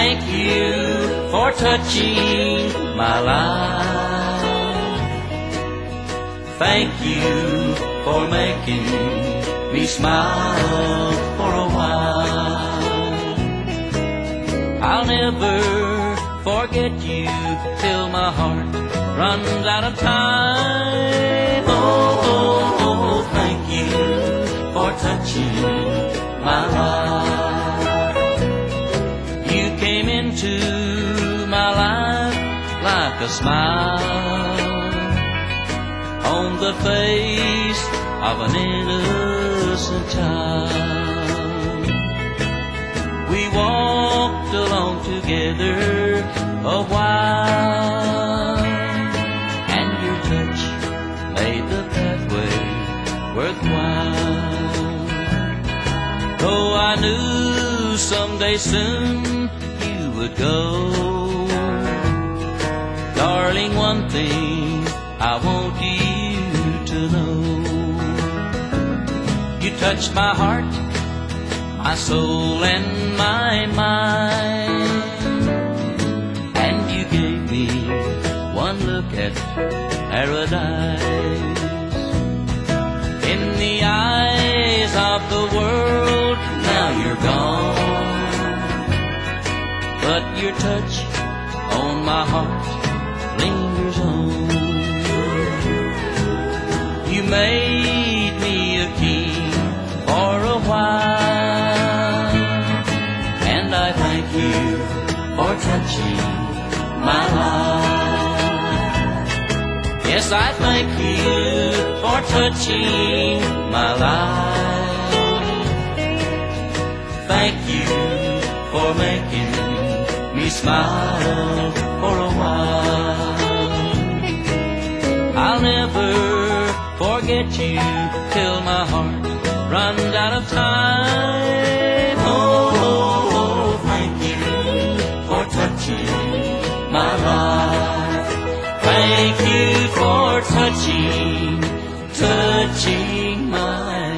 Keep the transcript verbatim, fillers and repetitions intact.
thank you for touching my life. Thank you for making me smile for a while. I'll never forget you till my heart runs out of time. Oh, oh, oh, thank you for touching my life. You came into my life like a smile on the face of an innocent child. We walked along together a while, and your touch made the pathway worthwhile. Though I knew someday soon you would go, darling, one thing I want you to know. You touched my heart, my soul and my mind, and you gave me one look at paradise. In the eyes of the world, now you're gone, but your touch on my heart lingers on. You made me a king for a while, and I thank you for touching my life. Yes, I thank you for touching my life. Thank you for making me smile for a while. I'll never forget you till my heart runs out of time. Oh, oh, oh, thank you for touching my life. Thank you for touching, touching my